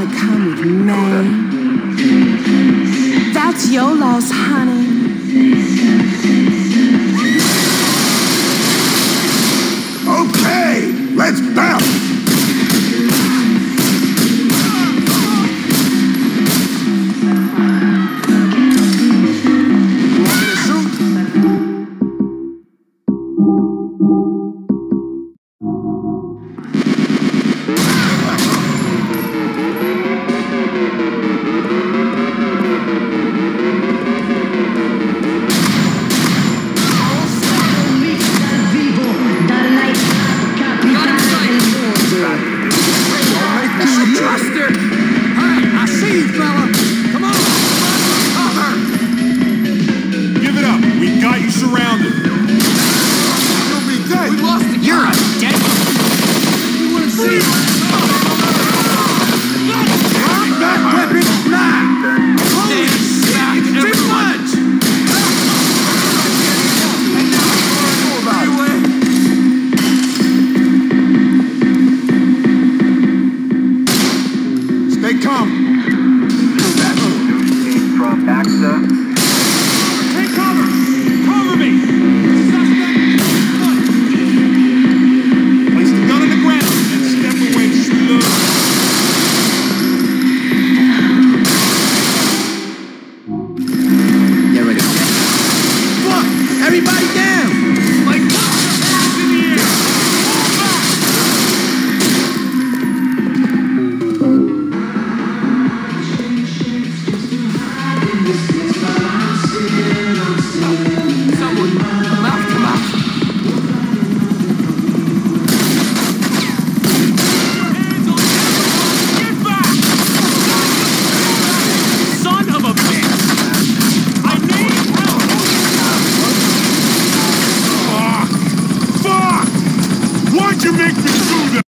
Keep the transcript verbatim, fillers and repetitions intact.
come with me? That's your loss, honey. Okay, let's bounce! Surrounded. You'll be dead. We lost the You're a dead. You want to see? Drop that weapon now. Holy shit! Too much. Stay calm. From AXA. Take cover. Cover me! Place the gun on the ground and step away slow. Get ready. Fuck! Everybody down! Like, hands in the air! Someone, come out, come out! Hands on the Get back! Son of a bitch! I need help! Fuck! Fuck! Why'd you make me do that?